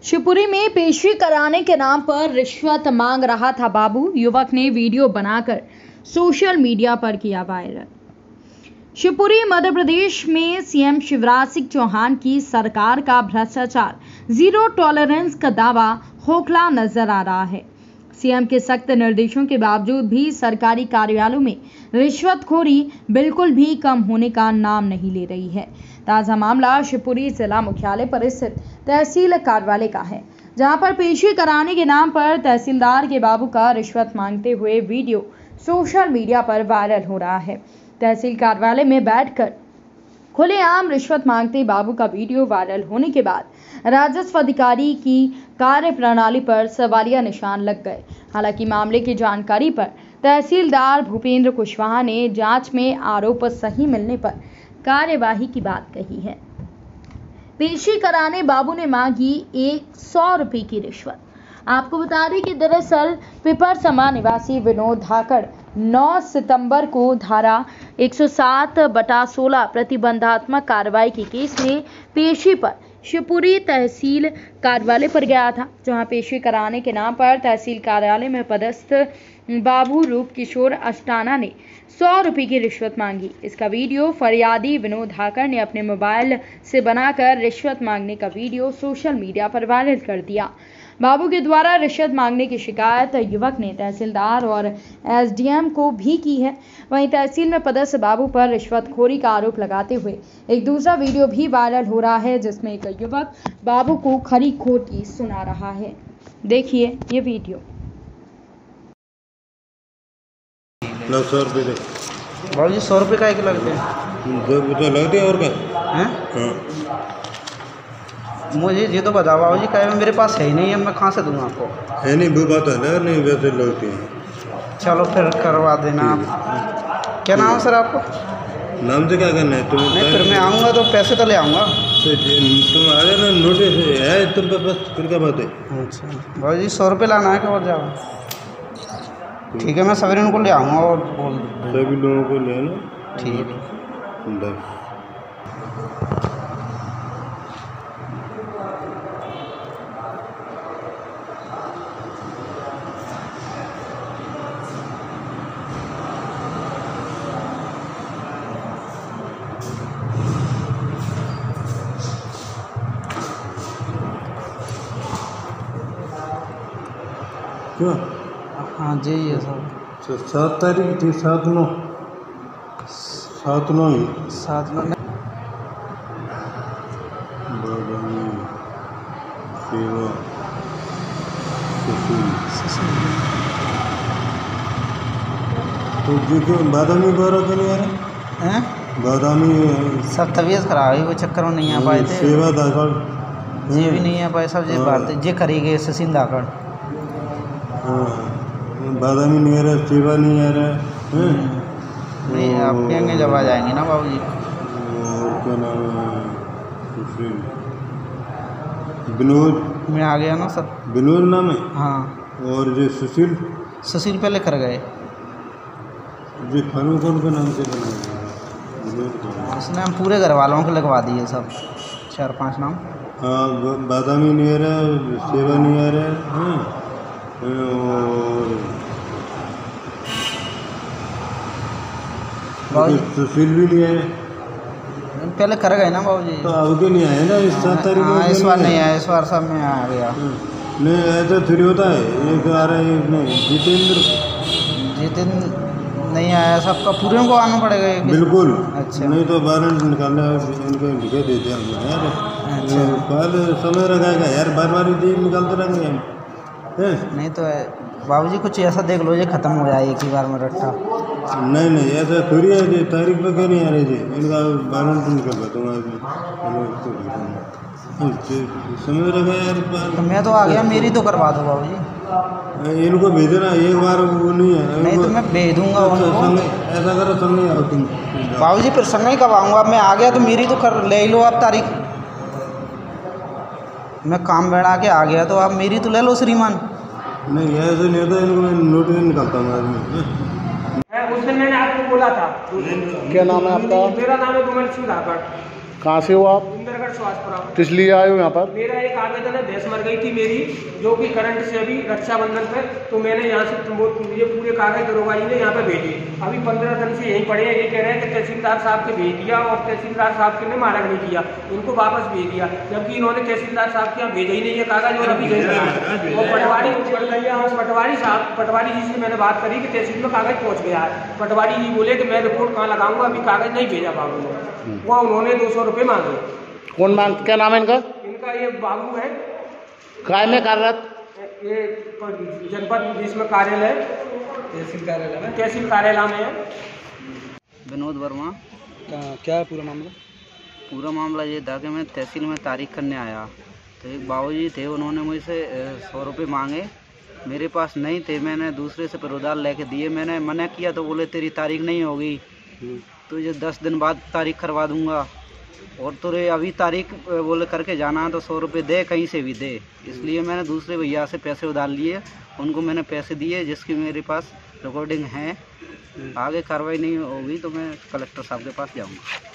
शिवपुरी में पेशी कराने के नाम पर रिश्वत मांग रहा था बाबू। युवक ने वीडियो बनाकर सोशल मीडिया पर किया वायरल। शिवपुरी मध्य प्रदेश में सीएम शिवराज सिंह चौहान की सरकार का भ्रष्टाचार जीरो टॉलरेंस का दावा खोखला नजर आ रहा है। सीएम के सख्त निर्देशों के बावजूद भी सरकारी कार्यालयों में रिश्वतखोरी बिल्कुल भी कम होने का नाम नहीं ले रही है। ताजा मामला शिवपुरी जिला मुख्यालय पर स्थित तहसील कार्यालय का है, जहां पर पेशी कराने के नाम पर तहसीलदार के बाबू का रिश्वत मांगते हुए वीडियो सोशल मीडिया पर वायरल हो रहा है। तहसील कार्यालय में बैठकर खुलेआम रिश्वत मांगते बाबू का वीडियो वायरल होने के बाद राजस्व अधिकारी की कार्यप्रणाली पर सवालिया निशान लग गए। हालांकि मामले की जानकारी पर तहसीलदार भूपेंद्र कुशवाहा ने जांच में आरोप सही मिलने पर कार्यवाही की बात कही है। पेशी कराने बाबू ने मांगी 100 रुपये की रिश्वत। आपको बता दें कि दरअसल पिपरसमा निवासी विनोद धाकड़ 9 सितंबर को धारा 107/16 प्रतिबंधात्मक कार्रवाई के केस में पेशी पर शिवपुरी तहसील कार्यालय पर गया था, जहां पेशी कराने के नाम पर तहसील कार्यालय में पदस्थ बाबू रूप किशोर अष्टाना ने 100 रुपये की रिश्वत मांगी। इसका वीडियो फरियादी विनोद धाकड़ ने अपने मोबाइल से बनाकर रिश्वत मांगने का वीडियो सोशल मीडिया पर वायरल कर दिया। बाबू के द्वारा रिश्वत मांगने की शिकायत युवक ने तहसीलदार और एसडीएम को भी की है। वहीं तहसील में पदस्थ बाबू पर रिश्वतखोरी का आरोप लगाते हुए एक दूसरा वीडियो भी वायरल हो रहा है, जिसमें एक युवक बाबू को खरी खोटी सुना रहा है। देखिए ये वीडियो। 100 रुपये दे बाबू जी। 100 रुपये का एक लगते हैं? 2 रुपये लगते हैं और क्या हैं? हाँ। मुझे ये तो बताओ बाबू जी, कहे मेरे पास है ही नहीं है, मैं कहाँ से दूंगा आपको? है नहीं, वो बात है ना, नहीं वैसे लगती है। चलो फिर करवा देना आप। क्या नाम है सर आपको? नाम से क्या करना है? तुम नहीं, फिर मैं आऊँगा तो पैसे तो ले आऊँगा। तुम आ जाना, नोटिस है तुम पे, बस फिर क्या बात है? अच्छा बाबू जी, 100 रुपये लाना है क्या और जाओ? ठीक है, मैं सवेरे उनको ले आऊँगा और बोल सभी लोगों को ले आना। ठीक है। क्यों? हाँ जी, ये सर 7 तारीख थी, 7/9 ही 7 बादामी सेवा तो जो क्यों बादामी बारह क्यों नहीं आ रहा हैं? बादामी सब तबीयत खराब है, वो चक्कर में नहीं आ पाए थे। सेवा धाकड़ जी भी नहीं आ पाए सब। जी बात जे करेंगे सचिन धाकड़। हाँ, बादामी नहीं आ रहा, सेवा नहीं आ रहा है। नहीं, आप कहेंगे जब आ जाएंगे ना बाबू जी। और क्या नाम है? विनोद मैं आ गया ना सर। विनोद नाम है। हाँ। और जो सुशील पहले कर गए। जो खानों कौन के नाम से बनाया? उसने हम पूरे घर वालों के लगवा दिए सब, 4-5 नाम। हाँ, बादामी नहीं आ रहा, सेवा नहीं आ रहा है, और सुशील भी नहीं आया। पहले कर गए ना बाबू जी। तो अब क्यों नहीं आया ना इस 7 तारीख में? इस बार नहीं आया, इस बार सब में आ गया। नहीं, ऐसा थोड़ी होता है, एक आ रहा है एक नहीं। जितेंद्र नहीं आया, सबका पूरे को आना पड़ेगा एक। बिल्कुल। अच्छा, नहीं तो वारंट निकालना इनको लिखे देते हम यार। अच्छा, पहले समय रखेगा यार, बार निकालते रहेंगे हम। नहीं तो बाबूजी कुछ ऐसा देख लो जो खत्म हो जाए एक ही बार में रट्टा। नहीं ऐसा थोड़ी है जी, तारीख पे क्यों नहीं आ रही थी? इनका वारंट निकल समय रखा यार। तो मैं तो आ गया, मेरी तो करवा दो बाबूजी। इनको भेजना एक बार, वो नहीं है। नहीं तो मैं भेज दूंगा उनको। ऐसा करो, संग आओ तुम बाबूजी, फिर संग ही कब आऊँगा? मैं आ गया तो मेरी तो कर ले लो आप तारीख। मैं काम बढ़ा के आ गया तो आप मेरी तो ले लो श्रीमान। नहीं ऐसे नहीं होता, इनको मैं नोटिस निकालता हूँ आदमी। उस दिन मैंने आपको बोला था। क्या नाम है आपका? मेरा नाम है गुमन सिंह धाकड़। कहाँ से हो आप? इंदरगढ़ सुहासपुरा। किस लिए आए हो यहाँ पर? मेरा एक आवेदन है, भैंस मर गई थी मेरी, जो कि करंट से अभी रक्षाबंधन पे, तो मैंने यहाँ से ये पूरे कागज दरोगा जी ने यहाँ पे भेजे। अभी 15 दिन से यहीं पड़े हैं। ये कह रहे हैं कि तहसीलदार साहब के भेज दिया और तहसीलदार साहब के ने मालक नहीं किया, इनको वापस भेज दिया, जबकि इन्होंने तहसीलदार साहब के यहाँ भेजा ही नहीं ये कागज। और अभी और पटवारी जी से मैंने बात करी कि तहसील में कागज पहुँच गया है। पटवारी जी बोले कि मैं रिपोर्ट कहाँ लगाऊंगा, अभी कागज नहीं भेजा बाबू ने। वो उन्होंने 200 रुपये मांगे। कौन मांग, क्या नाम है इनका? इनका ये बाबू है, काय में कार्यरत? ये जनपद जिसमें कार्यालय तहसील कार्यालय में है। विनोद वर्मा। क्या है पूरा मामला? पूरा मामला ये था कि मैं तहसील में तारीख करने आया, तो एक बाबूजी थे, उन्होंने मुझसे 100 रुपये मांगे, मेरे पास नहीं थे। मैंने दूसरे से पेरोदार लेके दिए, मैंने मना किया तो बोले तेरी तारीख नहीं होगी, तुझे 10 दिन बाद तारीख करवा दूंगा, और तुझे अभी तारीख बोले करके जाना तो 100 रुपये दे, कहीं से भी दे। इसलिए मैंने दूसरे भैया से पैसे उधार लिए, उनको मैंने पैसे दिए, जिसकी मेरे पास रिकॉर्डिंग है। आगे कार्रवाई नहीं होगी तो मैं कलेक्टर साहब के पास जाऊंगा।